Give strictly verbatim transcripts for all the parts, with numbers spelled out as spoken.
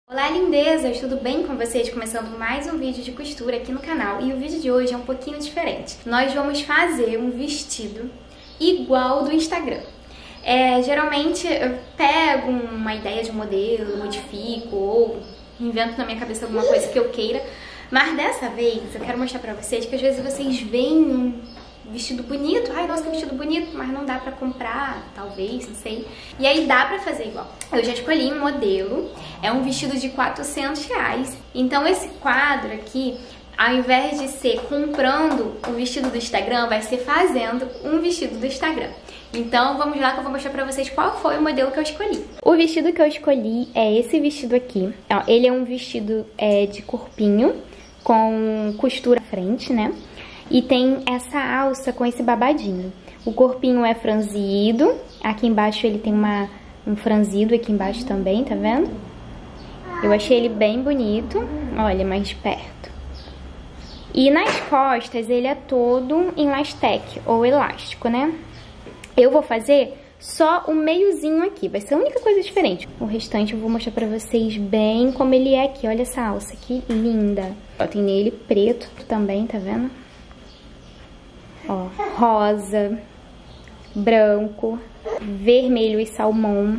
Olá lindezas, tudo bem com vocês? Começando mais um vídeo de costura aqui no canal e o vídeo de hoje é um pouquinho diferente. Nós vamos fazer um vestido igual do Instagram. É, geralmente eu pego uma ideia de modelo, modifico ou invento na minha cabeça alguma coisa que eu queira, mas dessa vez eu quero mostrar pra vocês que às vezes vocês veem um vestido bonito, ai nossa que vestido bonito, mas não dá pra comprar, talvez, não sei. E aí dá pra fazer igual. Eu já escolhi um modelo, é um vestido de quatrocentos reais. Então esse quadro aqui, ao invés de ser comprando o vestido do Instagram, vai ser fazendo um vestido do Instagram. Então vamos lá que eu vou mostrar pra vocês qual foi o modelo que eu escolhi. O vestido que eu escolhi é esse vestido aqui. Ele é um vestido é, de corpinho, com costura à frente, né? E tem essa alça com esse babadinho. O corpinho é franzido. Aqui embaixo ele tem uma, um franzido aqui embaixo também, tá vendo? Eu achei ele bem bonito. Olha, mais perto. E nas costas ele é todo em lastec, ou elástico, né? Eu vou fazer só o meiozinho aqui. Vai ser a única coisa diferente. O restante eu vou mostrar pra vocês bem como ele é aqui. Olha essa alça, que linda. Ó, tem nele preto também, tá vendo? Ó, rosa, branco, vermelho e salmão.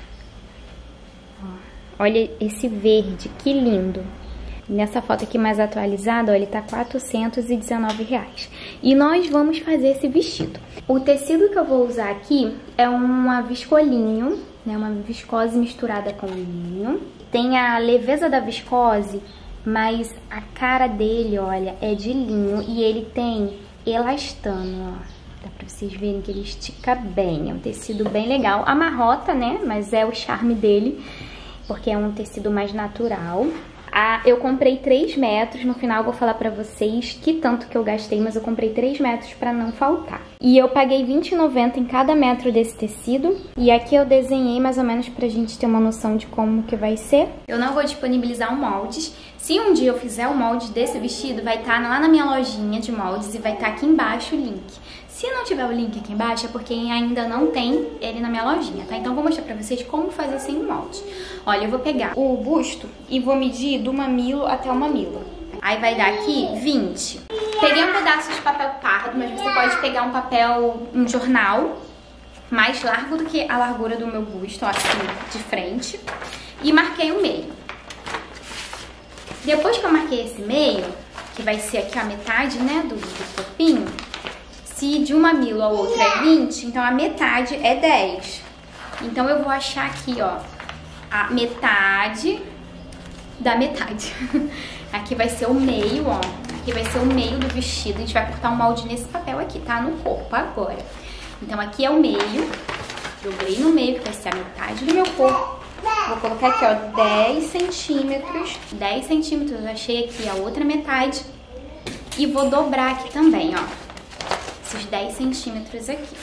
Ó, olha esse verde, que lindo. Nessa foto aqui mais atualizada, ó, ele tá quatrocentos e dezenove reais. E nós vamos fazer esse vestido. O tecido que eu vou usar aqui é uma viscolinho, né, uma viscose misturada com linho. Tem a leveza da viscose, mas a cara dele, olha, é de linho e ele tem elastano, ó. Dá pra vocês verem que ele estica bem. É um tecido bem legal. Amarrota, né? Mas é o charme dele, porque é um tecido mais natural. Ah, eu comprei três metros. No final eu vou falar pra vocês que tanto que eu gastei, mas eu comprei três metros pra não faltar. E eu paguei vinte reais e noventa centavos em cada metro desse tecido. E aqui eu desenhei mais ou menos pra gente ter uma noção de como que vai ser. Eu não vou disponibilizar o moldes. Se um dia eu fizer o molde desse vestido, vai estar lá na minha lojinha de moldes e vai estar aqui embaixo o link. Se não tiver o link aqui embaixo, é porque ainda não tem ele na minha lojinha, tá? Então eu vou mostrar pra vocês como fazer sem o molde. Olha, eu vou pegar o busto e vou medir do mamilo até o mamilo. Aí vai dar aqui vinte. Peguei um pedaço de papel pardo, mas você pode pegar um papel, um jornal, mais largo do que a largura do meu busto, ó, assim, de frente. E marquei o meio. Depois que eu marquei esse meio, que vai ser aqui a metade, né, do, do corpinho, se de um mamilo ao outro é vinte, então a metade é dez. Então eu vou achar aqui, ó, a metade da metade. Aqui vai ser o meio, ó. Aqui vai ser o meio do vestido. A gente vai cortar um molde nesse papel aqui, tá? No corpo agora. Então aqui é o meio. Dobrei no meio, que vai ser a metade do meu corpo. Vou colocar aqui, ó, dez centímetros. dez centímetros, eu achei aqui a outra metade. E vou dobrar aqui também, ó. Esses dez centímetros aqui.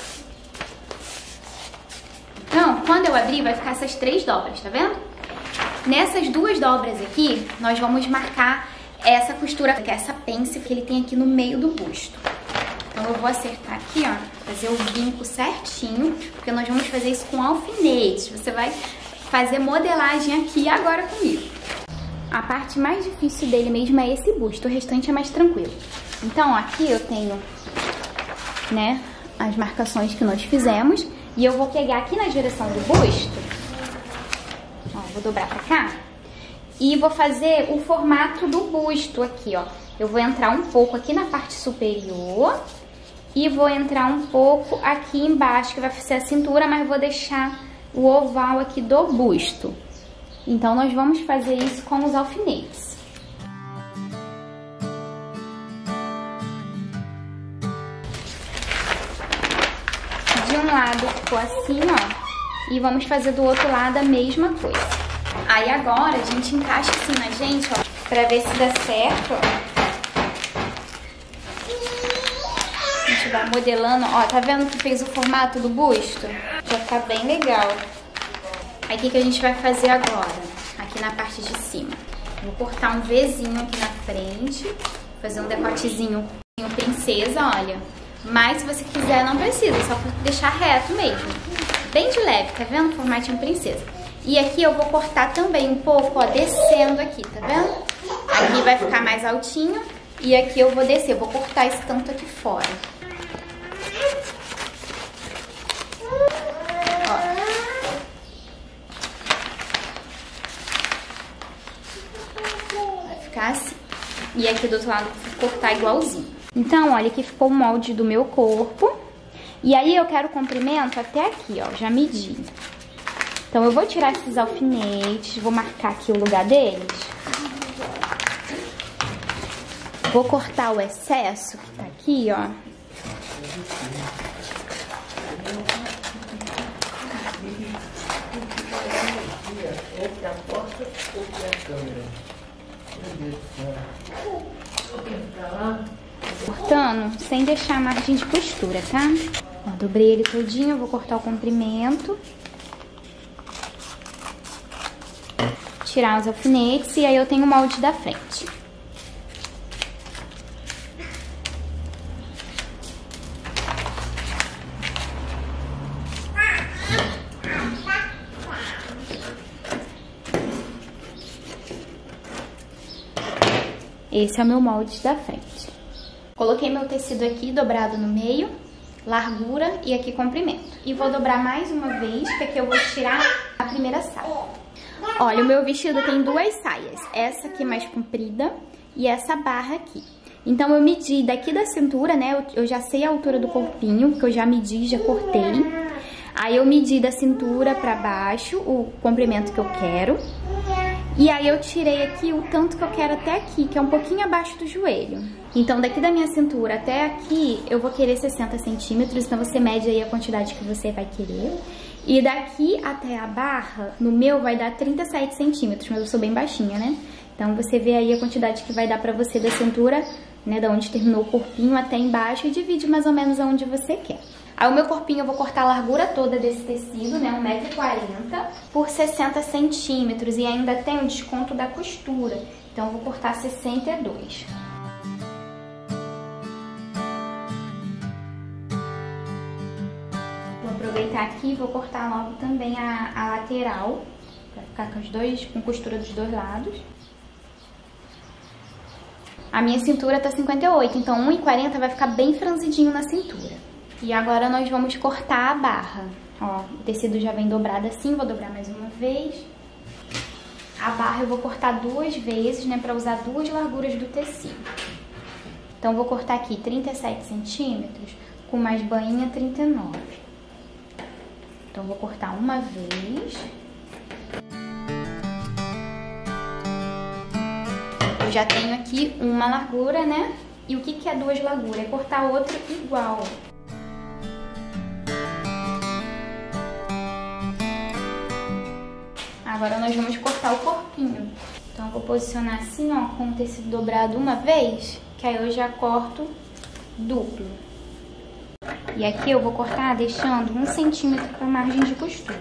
Então, quando eu abrir, vai ficar essas três dobras, tá vendo? Nessas duas dobras aqui, nós vamos marcar essa costura, que é essa pence que ele tem aqui no meio do busto. Então eu vou acertar aqui, ó, fazer o vinco certinho, porque nós vamos fazer isso com alfinetes. Você vai fazer modelagem aqui agora comigo. A parte mais difícil dele mesmo é esse busto, o restante é mais tranquilo. Então, aqui eu tenho, né, as marcações que nós fizemos. E eu vou pegar aqui na direção do busto, ó, vou dobrar pra cá, e vou fazer o formato do busto aqui, ó. Eu vou entrar um pouco aqui na parte superior e vou entrar um pouco aqui embaixo, que vai ser a cintura, mas vou deixar o oval aqui do busto. Então, nós vamos fazer isso com os alfinetes. De um lado ficou assim, ó, e vamos fazer do outro lado a mesma coisa. Aí agora a gente encaixa assim na gente, ó, pra ver se dá certo, ó. A gente vai modelando, ó, tá vendo que fez o formato do busto? Já tá bem legal. Aí o que que a gente vai fazer agora? Aqui na parte de cima. Vou cortar um Vzinho aqui na frente, fazer um decotezinho princesa, olha. Mas se você quiser, não precisa, só deixar reto mesmo. Bem de leve, tá vendo? Formatinho princesa. E aqui eu vou cortar também um pouco, ó, descendo aqui, tá vendo? Aqui vai ficar mais altinho e aqui eu vou descer, eu vou cortar esse tanto aqui fora. Ó. Vai ficar assim. E aqui do outro lado eu vou cortar igualzinho. Então, olha, aqui ficou o molde do meu corpo. E aí eu quero o comprimento até aqui, ó, já medi. Então eu vou tirar esses alfinetes, vou marcar aqui o lugar deles. Vou cortar o excesso que tá aqui, ó. Cortando sem deixar a margem de costura, tá? Ó, dobrei ele todinho, vou cortar o comprimento. Tirar os alfinetes e aí eu tenho o molde da frente. Esse é o meu molde da frente. Coloquei meu tecido aqui dobrado no meio, largura e aqui comprimento. E vou dobrar mais uma vez, que aqui eu vou tirar a primeira saia. Olha, o meu vestido tem duas saias. Essa aqui mais comprida e essa barra aqui. Então eu medi daqui da cintura, né? Eu, eu já sei a altura do corpinho, porque eu já medi, já cortei. Aí eu medi da cintura pra baixo o comprimento que eu quero. E aí eu tirei aqui o tanto que eu quero até aqui, que é um pouquinho abaixo do joelho. Então daqui da minha cintura até aqui eu vou querer sessenta centímetros, então você mede aí a quantidade que você vai querer. E daqui até a barra, no meu vai dar trinta e sete centímetros, mas eu sou bem baixinha, né? Então você vê aí a quantidade que vai dar pra você da cintura, né, da onde terminou o corpinho até embaixo e divide mais ou menos aonde você quer. Aí o meu corpinho eu vou cortar a largura toda desse tecido, né, um metro e quarenta por sessenta centímetros e ainda tem o desconto da costura, então eu vou cortar sessenta e dois. Vou aproveitar aqui e vou cortar logo também a, a lateral, pra ficar com os dois, com costura dos dois lados. A minha cintura tá cinquenta e oito, então um e quarenta vai ficar bem franzidinho na cintura. E agora nós vamos cortar a barra. Ó, o tecido já vem dobrado assim, vou dobrar mais uma vez. A barra eu vou cortar duas vezes, né, pra usar duas larguras do tecido. Então vou cortar aqui trinta e sete centímetros, com mais bainha trinta e nove. Então vou cortar uma vez. Eu já tenho aqui uma largura, né? E o que que é duas larguras? É cortar outra igual. Agora nós vamos cortar o corpinho. Então eu vou posicionar assim, ó, com o tecido dobrado uma vez, que aí eu já corto duplo. E aqui eu vou cortar deixando um centímetro para margem de costura.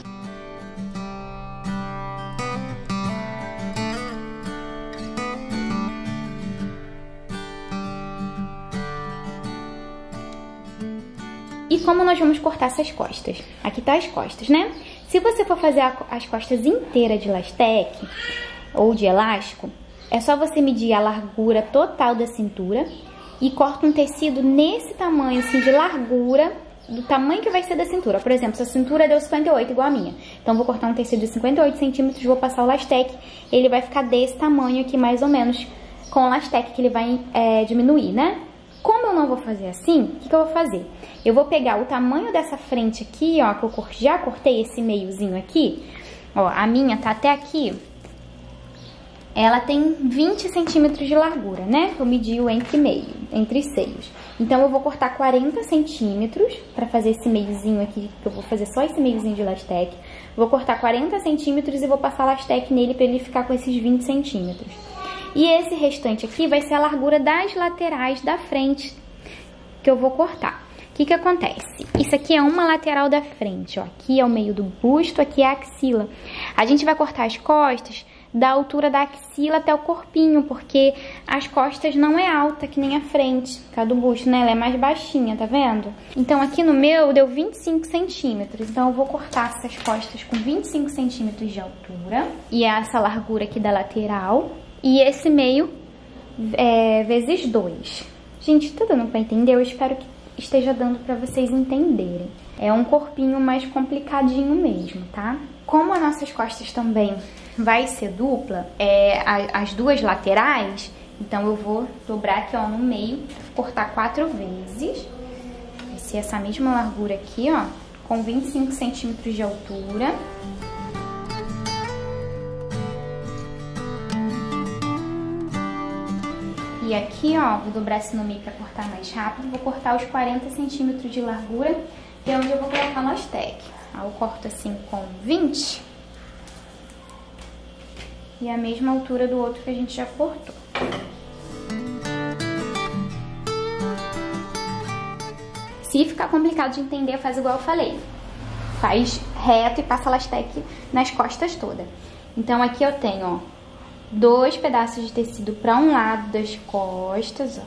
E como nós vamos cortar essas costas? Aqui tá as costas, né? Se você for fazer as costas inteiras de lastec ou de elástico, é só você medir a largura total da cintura e corta um tecido nesse tamanho, assim, de largura, do tamanho que vai ser da cintura. Por exemplo, se a cintura deu cinquenta e oito, igual a minha. Então, vou cortar um tecido de cinquenta e oito centímetros, vou passar o lastec, ele vai ficar desse tamanho aqui, mais ou menos, com o lastec, que ele vai é, diminuir, né? Como eu não vou fazer assim, o que que eu vou fazer? Eu vou pegar o tamanho dessa frente aqui, ó, que eu já cortei esse meiozinho aqui, ó, a minha tá até aqui, ela tem vinte centímetros de largura, né? Eu medi o entre meio, entre seios. Então, eu vou cortar quarenta centímetros pra fazer esse meiozinho aqui, que eu vou fazer só esse meiozinho de lastec. Vou cortar quarenta centímetros e vou passar lastec nele pra ele ficar com esses vinte centímetros. E esse restante aqui vai ser a largura das laterais da frente que eu vou cortar. O que que acontece? Isso aqui é uma lateral da frente, ó. Aqui é o meio do busto, aqui é a axila. A gente vai cortar as costas da altura da axila até o corpinho, porque as costas não é alta que nem a frente, por causa do busto, né? Ela é mais baixinha, tá vendo? Então aqui no meu deu vinte e cinco centímetros, então eu vou cortar essas costas com vinte e cinco centímetros de altura, e essa largura aqui da lateral, e esse meio é, vezes dois. Gente, tá dando pra entender? Eu espero que esteja dando pra vocês entenderem. É um corpinho mais complicadinho mesmo, tá? Como as nossas costas também vai ser dupla, é, as duas laterais, então eu vou dobrar aqui, ó, no meio, cortar quatro vezes. Vai ser essa mesma largura aqui, ó, com vinte e cinco centímetros de altura. E aqui, ó, vou dobrar esse no meio pra cortar mais rápido, vou cortar os quarenta centímetros de largura, que é onde eu vou colocar no Aztec. Aí eu corto assim com vinte. E a mesma altura do outro que a gente já cortou. Se ficar complicado de entender, faz igual eu falei. Faz reto e passa Aztec nas costas todas. Então aqui eu tenho, ó, dois pedaços de tecido para um lado das costas, ó.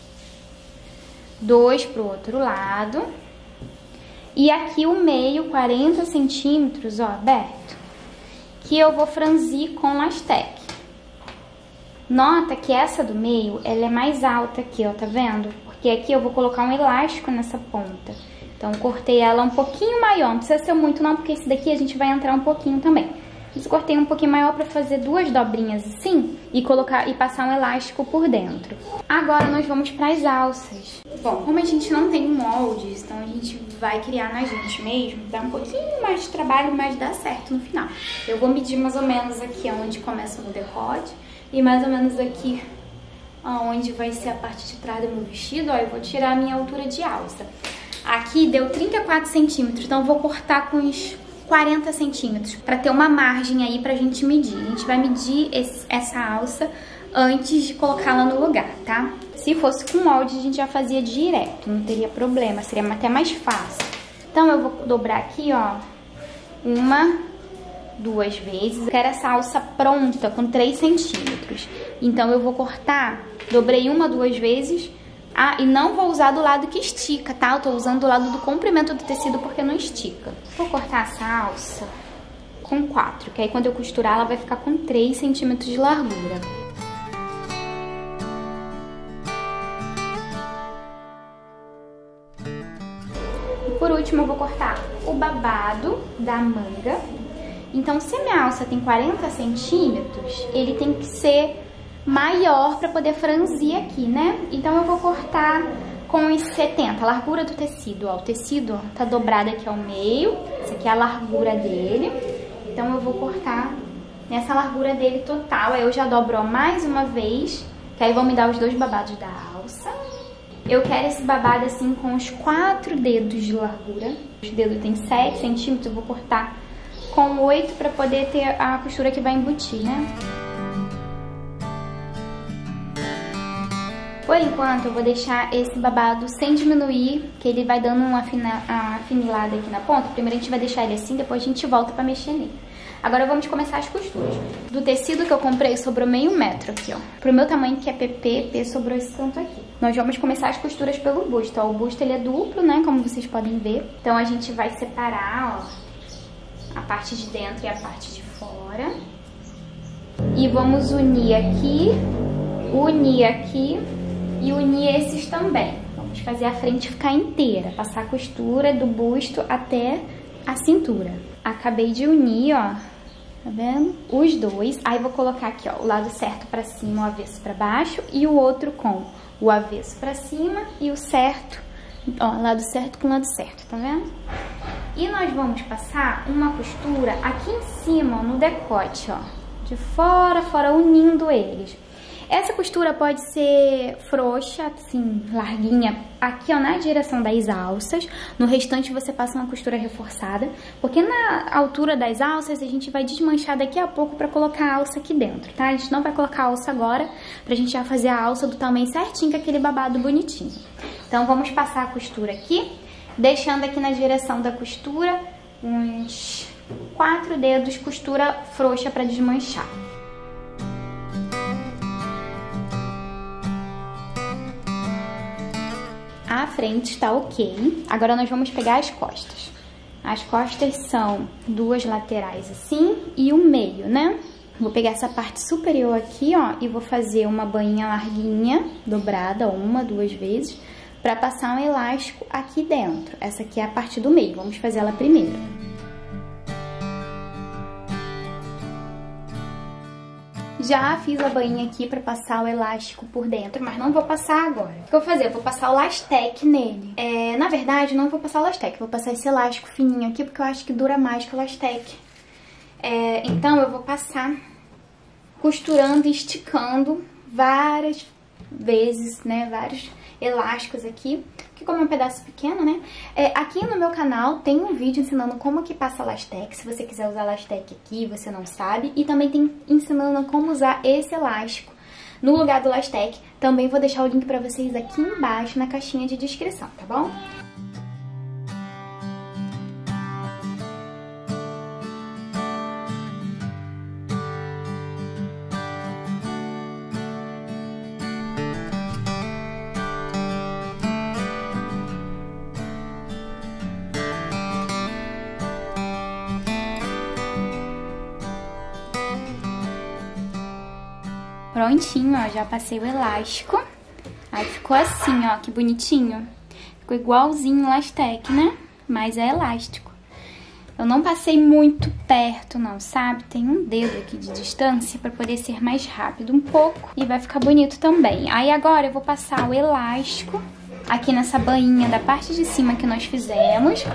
Dois pro outro lado. E aqui o meio, quarenta centímetros, ó, aberto, que eu vou franzir com Aztec. Nota que essa do meio, ela é mais alta aqui, ó, tá vendo? Porque aqui eu vou colocar um elástico nessa ponta. Então, eu cortei ela um pouquinho maior, não precisa ser muito não, porque esse daqui a gente vai entrar um pouquinho também. Eu cortei um pouquinho maior pra fazer duas dobrinhas assim e colocar e passar um elástico por dentro. Agora nós vamos para as alças. Bom, como a gente não tem moldes, então a gente vai criar na gente mesmo, dá um pouquinho mais de trabalho, mas dá certo no final. Eu vou medir mais ou menos aqui onde começa o decote e mais ou menos aqui onde vai ser a parte de trás do meu vestido, ó, eu vou tirar a minha altura de alça. Aqui deu trinta e quatro centímetros, então eu vou cortar com os quarenta centímetros, para ter uma margem aí pra gente medir. A gente vai medir esse, essa alça antes de colocá-la no lugar, tá? Se fosse com molde, a gente já fazia direto, não teria problema, seria até mais fácil. Então eu vou dobrar aqui, ó, uma, duas vezes. Eu quero essa alça pronta com três centímetros. Então eu vou cortar, dobrei uma, duas vezes. Ah, e não vou usar do lado que estica, tá? Eu tô usando do lado do comprimento do tecido porque não estica. Vou cortar essa alça com quatro, que aí quando eu costurar ela vai ficar com três centímetros de largura. E por último eu vou cortar o babado da manga. Então, se a minha alça tem quarenta centímetros, ele tem que ser maior para poder franzir aqui, né? Então eu vou cortar com os setenta, a largura do tecido, ó. O tecido, ó, tá dobrado aqui ao meio, essa aqui é a largura dele. Então eu vou cortar nessa largura dele total, aí eu já dobro, ó, mais uma vez, que aí vão me dar os dois babados da alça. Eu quero esse babado assim com os quatro dedos de largura. Os dedos tem sete centímetros, eu vou cortar com oito para poder ter a costura que vai embutir, né? Por enquanto, eu vou deixar esse babado sem diminuir, que ele vai dando uma afinilada aqui na ponta. Primeiro a gente vai deixar ele assim, depois a gente volta pra mexer nele. Agora vamos começar as costuras. Do tecido que eu comprei, sobrou meio metro aqui, ó. Pro meu tamanho, que é P P, P sobrou esse tanto aqui. Nós vamos começar as costuras pelo busto, ó. O busto, ele é duplo, né, como vocês podem ver. Então a gente vai separar, ó, a parte de dentro e a parte de fora. E vamos unir aqui, unir aqui e unir esses também. Vamos fazer a frente ficar inteira, passar a costura do busto até a cintura. Acabei de unir, ó, tá vendo? Os dois. Aí vou colocar aqui, ó, o lado certo pra cima, o avesso pra baixo, e o outro com o avesso pra cima e o certo, ó, lado certo com o lado certo, tá vendo? E nós vamos passar uma costura aqui em cima, ó, no decote, ó, de fora a fora, unindo eles. Essa costura pode ser frouxa, assim, larguinha, aqui, ó, na direção das alças. No restante você passa uma costura reforçada, porque na altura das alças a gente vai desmanchar daqui a pouco pra colocar a alça aqui dentro, tá? A gente não vai colocar a alça agora, pra gente já fazer a alça do tamanho certinho, com aquele babado bonitinho. Então vamos passar a costura aqui. deixando aqui na direção da costura uns quatro dedos, costura frouxa para desmanchar. A frente está ok. Agora nós vamos pegar as costas. As costas são duas laterais assim e o meio, né? Vou pegar essa parte superior aqui, ó, e vou fazer uma bainha larguinha, dobrada uma, duas vezes, para passar um elástico aqui dentro. Essa aqui é a parte do meio. Vamos fazer ela primeiro. Já fiz a bainha aqui pra passar o elástico por dentro, mas não vou passar agora. O que eu vou fazer? Eu vou passar o lastec nele. É, na verdade, não vou passar o lastec, vou passar esse elástico fininho aqui, porque eu acho que dura mais que o lastec. É, então, eu vou passar costurando e esticando várias vezes, né, vários elásticos aqui, que como é um pedaço pequeno, né, é, aqui no meu canal tem um vídeo ensinando como que passa lastec, se você quiser usar lastec aqui, você não sabe, e também tem ensinando como usar esse elástico no lugar do lastec. Também vou deixar o link pra vocês aqui embaixo na caixinha de descrição, tá bom? Prontinho, ó, já passei o elástico. Aí ficou assim, ó, que bonitinho. Ficou igualzinho o lastec, né? Mas é elástico. Eu não passei muito perto, não, sabe? Tem um dedo aqui de distância pra poder ser mais rápido um pouco. E vai ficar bonito também. Aí agora eu vou passar o elástico aqui nessa bainha da parte de cima que nós fizemos.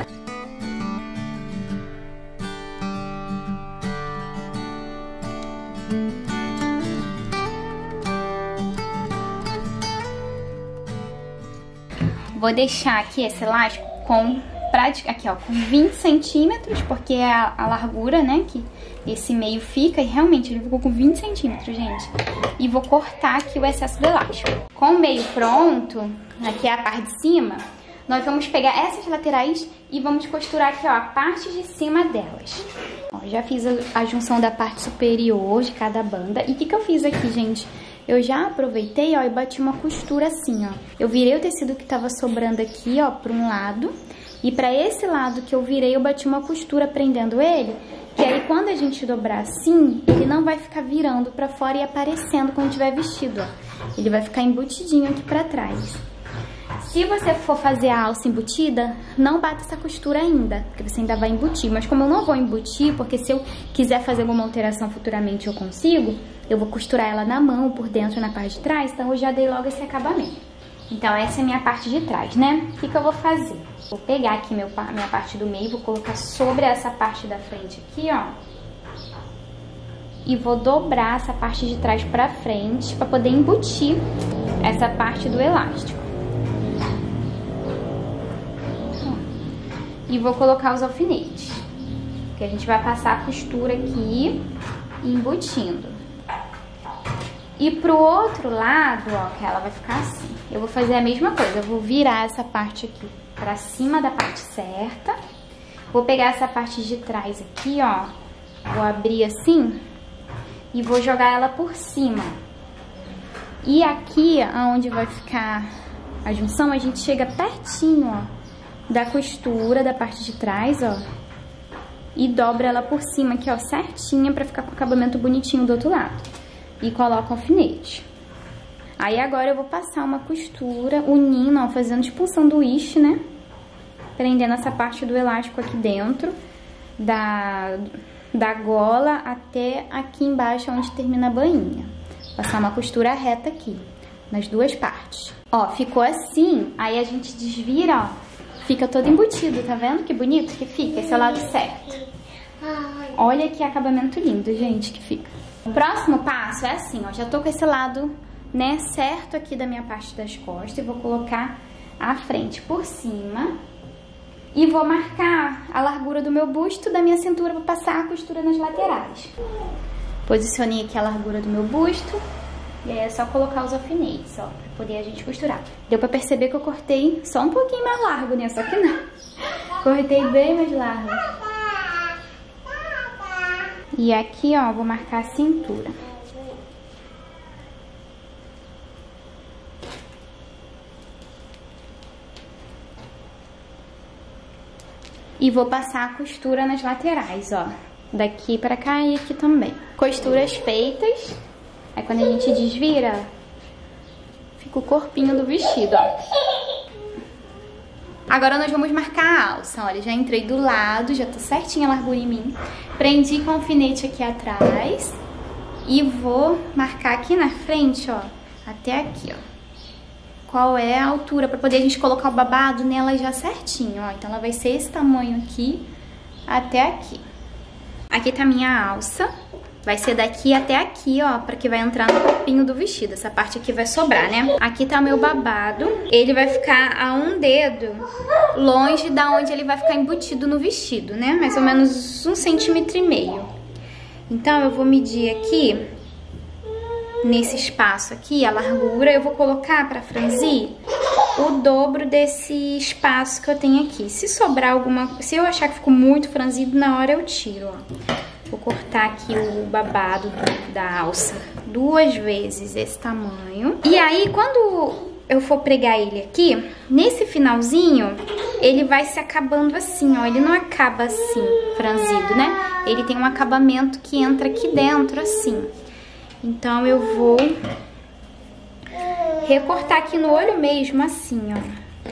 Vou deixar aqui esse elástico com, aqui, ó, com vinte centímetros, porque é a, a largura, né, que esse meio fica, e realmente ele ficou com vinte centímetros, gente. E vou cortar aqui o excesso do elástico. Com o meio pronto, aqui é a parte de cima, nós vamos pegar essas laterais e vamos costurar aqui, ó, a parte de cima delas. Ó, já fiz a, a junção da parte superior de cada banda. E o que que eu fiz aqui, gente? Eu já aproveitei, ó, e bati uma costura assim, ó. Eu virei o tecido que tava sobrando aqui, ó, pra um lado. E pra esse lado que eu virei, eu bati uma costura prendendo ele. Que aí, quando a gente dobrar assim, ele não vai ficar virando pra fora e aparecendo quando tiver vestido, ó. Ele vai ficar embutidinho aqui pra trás. Se você for fazer a alça embutida, não bata essa costura ainda, porque você ainda vai embutir. Mas como eu não vou embutir, porque se eu quiser fazer alguma alteração futuramente eu consigo, eu vou costurar ela na mão, por dentro, na parte de trás, então eu já dei logo esse acabamento. Então essa é a minha parte de trás, né? O que que eu vou fazer? Vou pegar aqui meu, minha parte do meio, vou colocar sobre essa parte da frente aqui, ó. E vou dobrar essa parte de trás pra frente, pra poder embutir essa parte do elástico. E vou colocar os alfinetes, que a gente vai passar a costura aqui, embutindo. E pro outro lado, ó, que ela vai ficar assim, eu vou fazer a mesma coisa. Eu vou virar essa parte aqui pra cima da parte certa. Vou pegar essa parte de trás aqui, ó, vou abrir assim e vou jogar ela por cima. E aqui, onde vai ficar a junção, a gente chega pertinho, ó, da costura da parte de trás, ó, e dobra ela por cima aqui, ó, certinha, pra ficar com o acabamento bonitinho do outro lado. E coloco o alfinete. Aí agora eu vou passar uma costura unindo, ó, fazendo tipo um sanduíche, né? Prendendo essa parte do elástico aqui dentro, da, da gola até aqui embaixo, onde termina a bainha. Passar uma costura reta aqui, nas duas partes. Ó, ficou assim, aí a gente desvira, ó. Fica todo embutido, tá vendo que bonito que fica? Esse é o lado certo. Olha que acabamento lindo, gente, que fica. O próximo passo é assim, ó. Já tô com esse lado, né, certo aqui da minha parte das costas. E vou colocar a frente por cima. E vou marcar a largura do meu busto, da minha cintura, pra passar a costura nas laterais. Posicionei aqui a largura do meu busto. E aí é só colocar os alfinetes, ó, pra poder a gente costurar. Deu pra perceber que eu cortei só um pouquinho mais largo, né? Só que não. Cortei bem mais largo. E aqui, ó, vou marcar a cintura. E vou passar a costura nas laterais, ó. Daqui pra cá e aqui também. Costuras feitas. Aí quando a gente desvira, fica o corpinho do vestido, ó. Agora nós vamos marcar a alça. Olha, já entrei do lado, já tô certinha a largura em mim. Prendi com o alfinete aqui atrás. E vou marcar aqui na frente, ó, até aqui, ó. Qual é a altura, pra poder a gente colocar o babado nela já certinho, ó. Então ela vai ser esse tamanho aqui até aqui. Aqui tá a minha alça. Vai ser daqui até aqui, ó, pra que vai entrar no corpinho do vestido. Essa parte aqui vai sobrar, né? Aqui tá o meu babado. Ele vai ficar a um dedo longe da onde ele vai ficar embutido no vestido, né? Mais ou menos um centímetro e meio. Então eu vou medir aqui, nesse espaço aqui, a largura. Eu vou colocar pra franzir o dobro desse espaço que eu tenho aqui. Se sobrar alguma... Se eu achar que ficou muito franzido, na hora eu tiro, ó. Vou cortar aqui o babado da alça duas vezes esse tamanho. E aí, quando eu for pregar ele aqui, nesse finalzinho, ele vai se acabando assim, ó. Ele não acaba assim, franzido, né? Ele tem um acabamento que entra aqui dentro, assim. Então, eu vou recortar aqui no olho mesmo, assim, ó.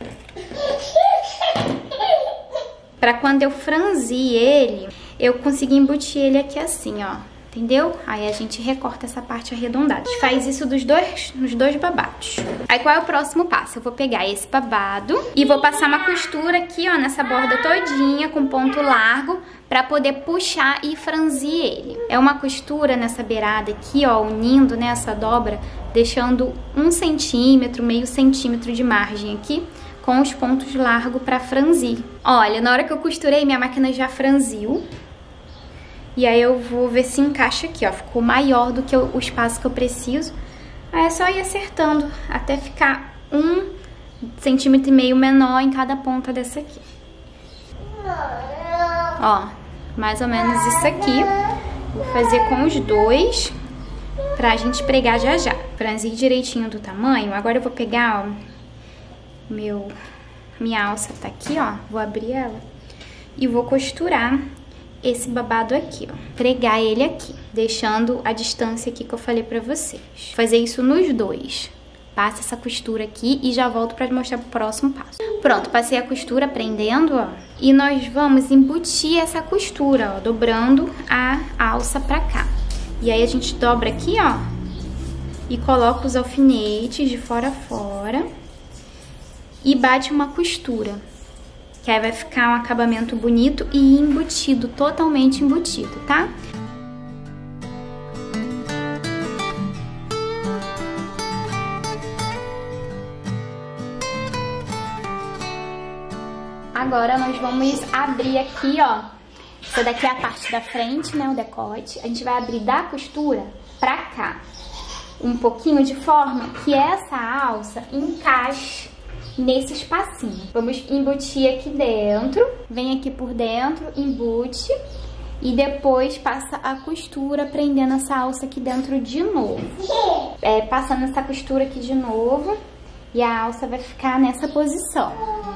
Pra quando eu franzir ele, eu conseguir embutir ele aqui assim, ó. Entendeu? Aí a gente recorta essa parte arredondada. A gente faz isso dos dois, nos dois babados. Aí qual é o próximo passo? Eu vou pegar esse babado e vou passar uma costura aqui, ó, nessa borda todinha, com ponto largo, pra poder puxar e franzir ele. É uma costura nessa beirada aqui, ó, unindo, né, essa dobra, deixando um centímetro, meio centímetro de margem aqui, com os pontos largos pra franzir. Olha, na hora que eu costurei, minha máquina já franziu. E aí eu vou ver se encaixa aqui, ó. Ficou maior do que o espaço que eu preciso. Aí é só ir acertando até ficar um centímetro e meio menor em cada ponta dessa aqui. Ó, mais ou menos isso aqui. Vou fazer com os dois pra gente pregar já já. Franzir direitinho do tamanho. Agora eu vou pegar, ó, meu, minha alça tá aqui, ó. Vou abrir ela e vou costurar esse babado aqui, ó. Pregar ele aqui, deixando a distância aqui que eu falei pra vocês. Fazer isso nos dois. Passa essa costura aqui e já volto pra mostrar o próximo passo. Pronto, passei a costura prendendo, ó. E nós vamos embutir essa costura, ó, dobrando a alça pra cá. E aí a gente dobra aqui, ó, e coloca os alfinetes de fora a fora e bate uma costura. Que aí vai ficar um acabamento bonito e embutido, totalmente embutido, tá? Agora nós vamos abrir aqui, ó. Essa daqui é a parte da frente, né, o decote. A gente vai abrir da costura pra cá, um pouquinho de forma que essa alça encaixe nesse espacinho. Vamos embutir aqui dentro, vem aqui por dentro, embute e depois passa a costura prendendo essa alça aqui dentro de novo. É, passando essa costura aqui de novo e a alça vai ficar nessa posição.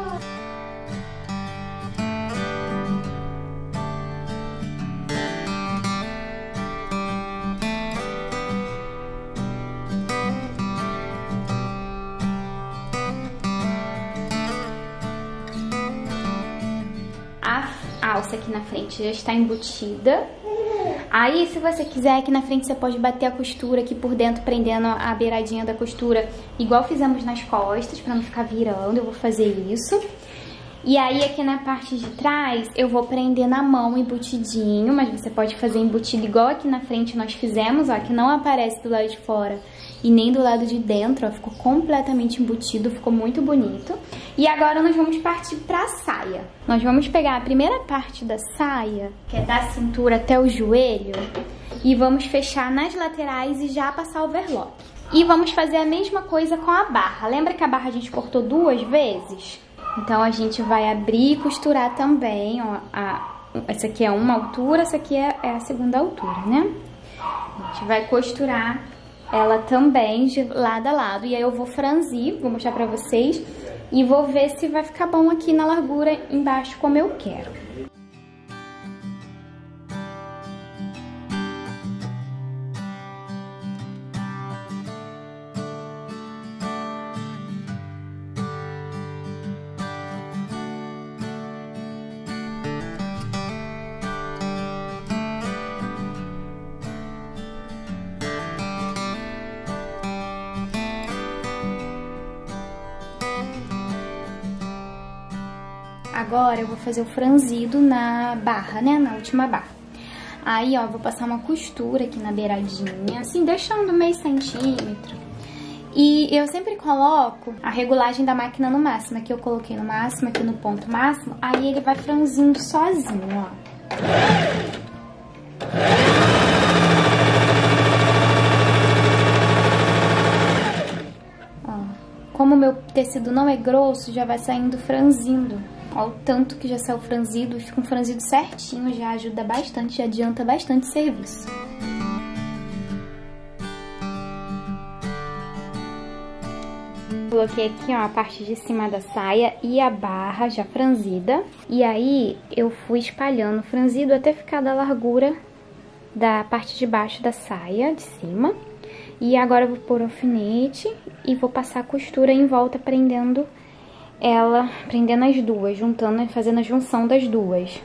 A alça aqui na frente já está embutida. Aí, se você quiser, aqui na frente você pode bater a costura aqui por dentro, prendendo a beiradinha da costura, igual fizemos nas costas, pra não ficar virando. Eu vou fazer isso. E aí aqui na parte de trás eu vou prender na mão embutidinho, mas você pode fazer embutido igual aqui na frente nós fizemos, ó, que não aparece do lado de fora e nem do lado de dentro, ó, ficou completamente embutido, ficou muito bonito. E agora nós vamos partir pra saia. Nós vamos pegar a primeira parte da saia, que é da cintura até o joelho, e vamos fechar nas laterais e já passar o overlock. E vamos fazer a mesma coisa com a barra. Lembra que a barra a gente cortou duas vezes? Então a gente vai abrir e costurar também, ó, a, essa aqui é uma altura, essa aqui é, é a segunda altura, né? A gente vai costurar ela também de lado a lado, e aí eu vou franzir, vou mostrar pra vocês, e vou ver se vai ficar bom aqui na largura embaixo como eu quero. Agora eu vou fazer o franzido na barra, né, na última barra. Aí, ó, vou passar uma costura aqui na beiradinha, assim, deixando meio centímetro. E eu sempre coloco a regulagem da máquina no máximo. Aqui eu coloquei no máximo, aqui no ponto máximo, aí ele vai franzindo sozinho, ó. Ó, como o meu tecido não é grosso, já vai saindo franzindo. Ó, o tanto que já saiu franzido, fica um franzido certinho, já ajuda bastante, já adianta bastante serviço. Coloquei aqui, ó, a parte de cima da saia e a barra já franzida. E aí eu fui espalhando o franzido até ficar da largura da parte de baixo da saia, de cima. E agora eu vou pôr o alfinete e vou passar a costura em volta, prendendo ela, prendendo as duas, juntando e fazendo a junção das duas.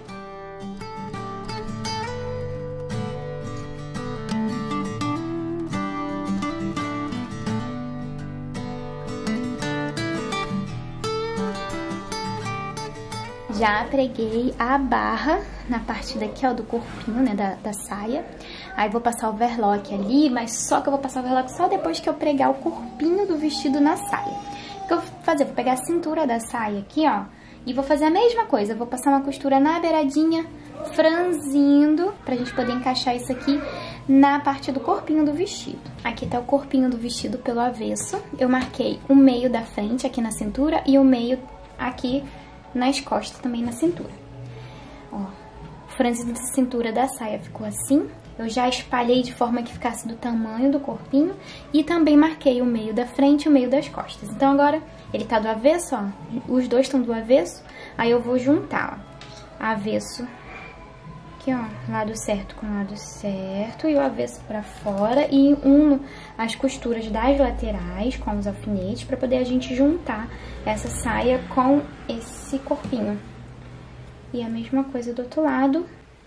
Já preguei a barra na parte daqui, ó, do corpinho, né, da, da saia. Aí vou passar o overlock ali, mas só que eu vou passar o overlock só depois que eu pregar o corpinho do vestido na saia. O que eu vou fazer? Vou pegar a cintura da saia aqui, ó, e vou fazer a mesma coisa. Vou passar uma costura na beiradinha, franzindo, pra gente poder encaixar isso aqui na parte do corpinho do vestido. Aqui tá o corpinho do vestido pelo avesso. Eu marquei o meio da frente aqui na cintura e o meio aqui nas costas, também na cintura. Ó, o franzido da cintura da saia ficou assim. Eu já espalhei de forma que ficasse do tamanho do corpinho e também marquei o meio da frente e o meio das costas. Então agora ele tá do avesso, ó, os dois estão do avesso, aí eu vou juntar, ó, avesso aqui, ó, lado certo com lado certo e o avesso pra fora, e uno as costuras das laterais com os alfinetes pra poder a gente juntar essa saia com esse corpinho. E a mesma coisa do outro lado.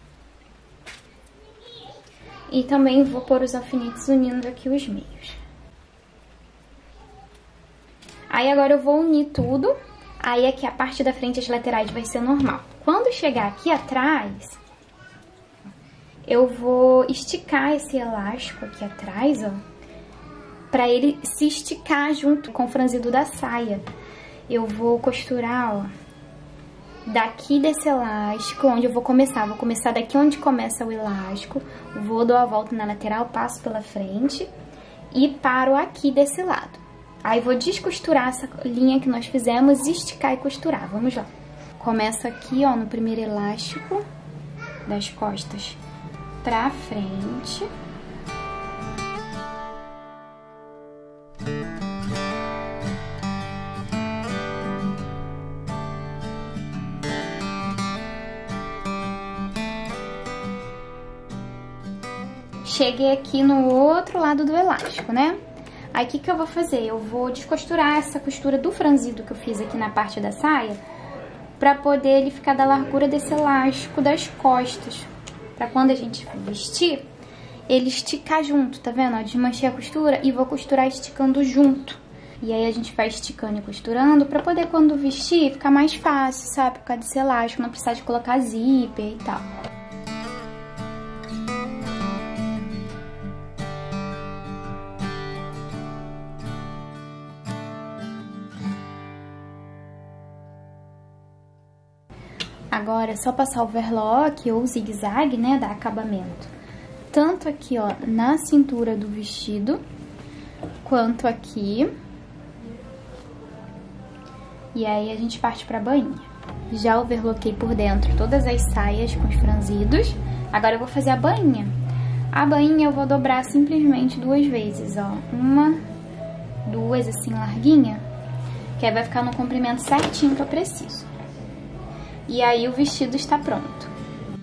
E também vou pôr os alfinetes unindo aqui os meios. Aí agora eu vou unir tudo. Aí aqui a parte da frente e as laterais vai ser normal. Quando chegar aqui atrás, eu vou esticar esse elástico aqui atrás, ó, pra ele se esticar junto com o franzido da saia. Eu vou costurar, ó, daqui desse elástico, onde eu vou começar. Vou começar daqui onde começa o elástico, vou dar a volta na lateral, passo pela frente e paro aqui desse lado. Aí vou descosturar essa linha que nós fizemos, esticar e costurar. Vamos lá. Começo aqui, ó, no primeiro elástico das costas pra frente. Cheguei aqui no outro lado do elástico, né? Aí, o que que eu vou fazer? Eu vou descosturar essa costura do franzido que eu fiz aqui na parte da saia, pra poder ele ficar da largura desse elástico das costas. Pra quando a gente vestir, ele esticar junto, tá vendo? Ó, desmanchei a costura e vou costurar esticando junto. E aí a gente vai esticando e costurando pra poder, quando vestir, ficar mais fácil, sabe? Por causa desse elástico, não precisar de colocar zíper e tal. Agora é só passar o overlock ou zigue-zague, né, dar acabamento. Tanto aqui, ó, na cintura do vestido, quanto aqui. E aí a gente parte pra bainha. Já overloquei por dentro todas as saias com os franzidos. Agora eu vou fazer a bainha. A bainha eu vou dobrar simplesmente duas vezes, ó. Uma, duas, assim, larguinha. Que aí vai ficar no comprimento certinho que eu preciso. E aí o vestido está pronto.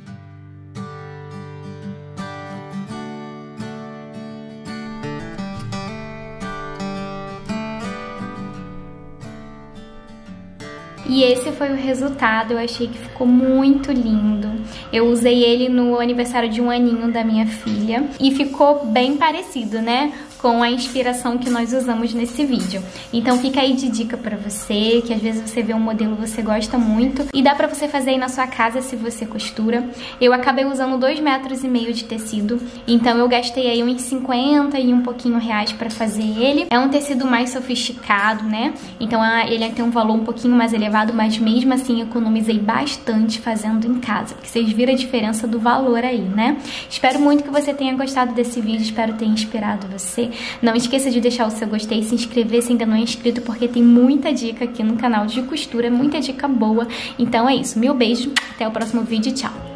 E esse foi o resultado, eu achei que ficou muito lindo. Eu usei ele no aniversário de um aninho da minha filha e ficou bem parecido, né? Com a inspiração que nós usamos nesse vídeo. Então fica aí de dica pra você, que às vezes você vê um modelo que você gosta muito e dá pra você fazer aí na sua casa se você costura. Eu acabei usando dois metros e meio de tecido, então eu gastei aí uns cinquenta e um pouquinho reais pra fazer ele. É um tecido mais sofisticado, né? Então ele tem um valor um pouquinho mais elevado, mas mesmo assim economizei bastante fazendo em casa, porque vocês viram a diferença do valor aí, né? Espero muito que você tenha gostado desse vídeo, espero ter inspirado você. Não esqueça de deixar o seu gostei, se inscrever se ainda não é inscrito, porque tem muita dica aqui no canal de costura, muita dica boa. Então é isso, mil beijos, até o próximo vídeo, tchau!